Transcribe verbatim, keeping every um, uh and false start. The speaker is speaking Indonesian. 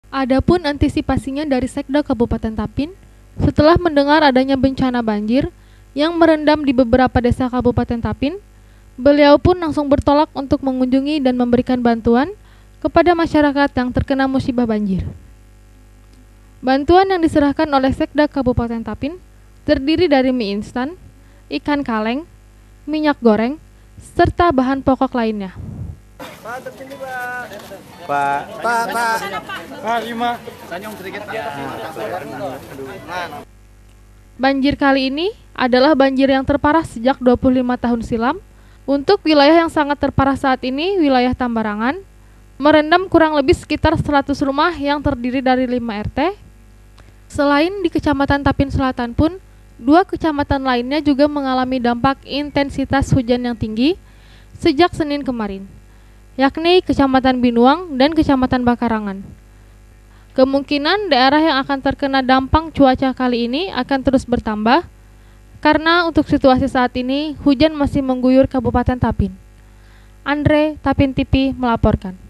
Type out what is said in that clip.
Adapun antisipasinya dari Sekda Kabupaten Tapin, setelah mendengar adanya bencana banjir yang merendam di beberapa desa Kabupaten Tapin, beliau pun langsung bertolak untuk mengunjungi dan memberikan bantuan kepada masyarakat yang terkena musibah banjir. Bantuan yang diserahkan oleh Sekda Kabupaten Tapin terdiri dari mie instan, ikan kaleng, minyak goreng, serta bahan pokok lainnya. Pak, tersini Pak. Pak, Pak, Pak. Pak lima. Sanyong sedikit Pak. Banjir kali ini adalah banjir yang terparah sejak dua puluh lima tahun silam. Untuk wilayah yang sangat terparah saat ini, wilayah Tambarangan, merendam kurang lebih sekitar seratus rumah yang terdiri dari lima R T. Selain di Kecamatan Tapin Selatan pun, dua kecamatan lainnya juga mengalami dampak intensitas hujan yang tinggi sejak Senin kemarin, yakni Kecamatan Binuang dan Kecamatan Bakarangan. Kemungkinan daerah yang akan terkena dampak cuaca kali ini akan terus bertambah, karena untuk situasi saat ini hujan masih mengguyur Kabupaten Tapin. Andre, Tapin T V melaporkan.